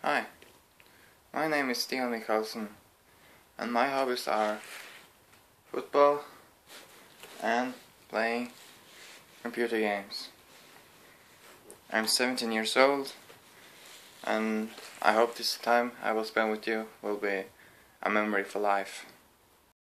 Hi, my name is Stian Mikkelsen, and my hobbies are football and playing computer games. I'm 17 years old, and I hope this time I will spend with you will be a memory for life.